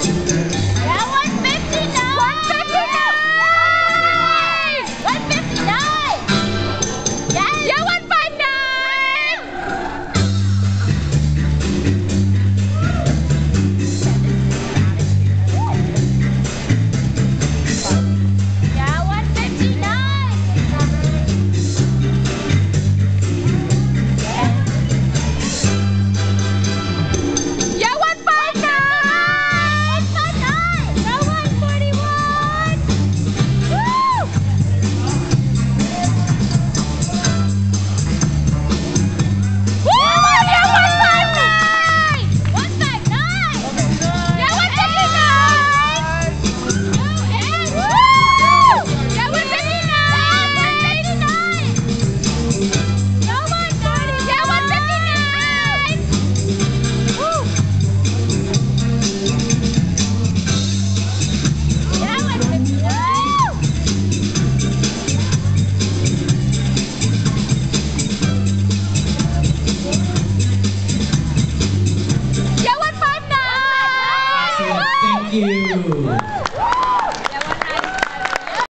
Yeah, 159. 159. 159. Yes. Yeah, 159. Yeah, 159. Yeah, 159. 159. Yeah, 141. Woo! Woo! Yeah, 159. 159. Yeah, 159. Yes. Woo! Yeah, 159. 159. Yeah, 159. Yeah, 159. Woo! Yeah, 159. Yeah, 159. Thank you.